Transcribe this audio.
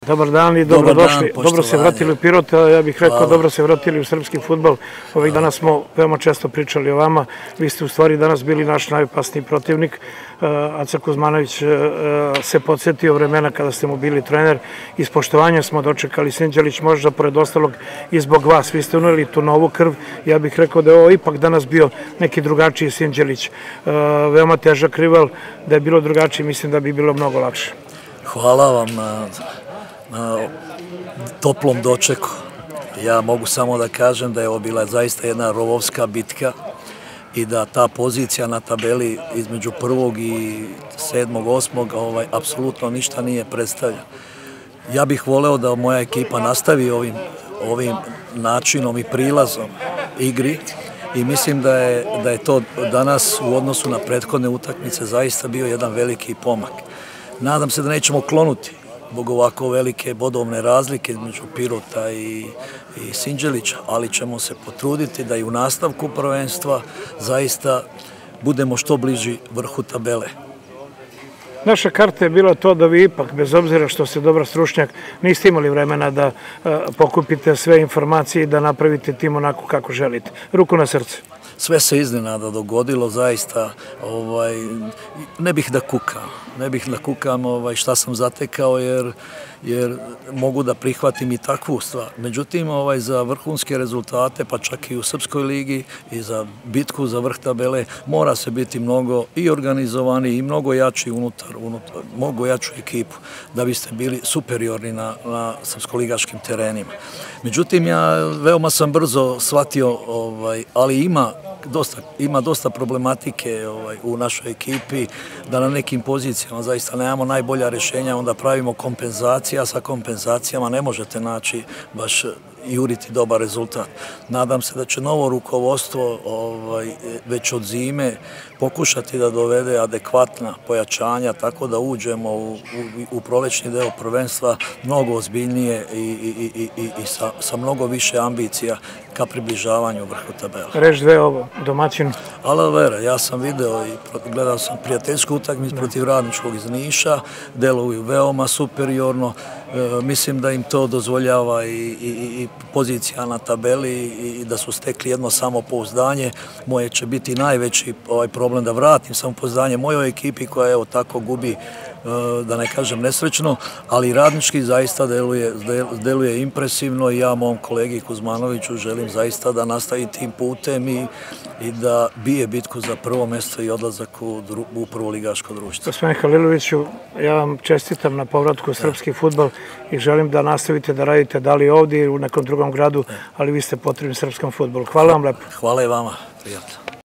Dobar dan i dobrodošli. Dobro se vratili u Pirot, ja bih rekao dobro se vratili u srpski fudbal. Ovih dana smo veoma često pričali o vama. Vi ste u stvari danas bili naš najopasniji protivnik. Aca Kuzmanović se podsjetio vremena kada ste mu bili trener. Iz poštovanja smo dočekali Sinđelić, možda pored ostalog i zbog vas. Vi ste uneli tu novu krv. Ja bih rekao da je ovo ipak danas bio neki drugačiji Sinđelić. Veoma težak rival, da je bilo drugačiji, mislim da bi bilo mnogo lakše. Hvala vam na toplom dočeku. Ja mogu samo da kažem da je ovo bila zaista jedna rovovska bitka i da ta pozicija na tabeli između 1. i 7. 8. apsolutno ništa nije predstavlja. Ja bih voleo da moja ekipa nastavi ovim načinom i prilazom igri i mislim da je to danas u odnosu na prethodne utakmice zaista bio jedan veliki pomak. Nadam se da nećemo klonuti zbog ovako velike bodovne razlike između Pirota i Sinđelića, ali ćemo se potruditi da i u nastavku prvenstva zaista budemo što bliži vrhu tabele. Naša karta je bila to da vi ipak, bez obzira što ste dobar stručnjak, niste imali vremena da pokupite sve informacije i da napravite tim onako kako želite. Ruku na srce. Sve se iznenada dogodilo, zaista ne bih da kukam šta sam zatekao jer mogu da prihvatim i takvu stvar. Međutim, za vrhunske rezultate, pa čak i u Srpskoj ligi i za bitku za vrh tabele, mora se biti mnogo i organizovani i mnogo jači mnogo jaču ekipu da biste bili superiorni na srpskoligaškim terenima. Međutim, ja veoma sam brzo shvatio, ali ima dosta problematike u našoj ekipi, da na nekim pozicijama zaista nemamo najbolja rešenja, onda pravimo kompenzacije, a sa kompenzacijama ne možete naći baš juriti dobar rezultat. Nadam se da će novo rukovodstvo već od zime pokušati da dovede adekvatna pojačanja tako da uđemo u prolećni deo prvenstva mnogo ozbiljnije i sa mnogo više ambicija ka približavanju vrhu tabela. Reč dve ovo, domaćin. Ala vera, ja sam video i gledao sam prijateljsku utakmicu protiv Radničkog iz Niša, deluju veoma superiorno, mislim da im to dozvoljava i pozicija na tabeli i da su stekli jedno samopouzdanje. Moje će biti najveći problem da vratim samopouzdanje mojoj ekipi koja evo tako gubi, da ne kažem nesrećno, ali Radnički zaista deluje impresivno i ja mom kolegi Kuzmanoviću želim zaista da nastavi tim putem i da bije bitku za prvo mesto i odlazak u prvoligaško društvo. Gospodine Haliloviću, ja vam čestitam na povratku u srpski fudbal i želim da nastavite da radite da li ovdje ili u nekom drugom gradu, ali vi ste potrebni srpskom fudbalu. Hvala vam lepo. Hvala i vama, prijatno.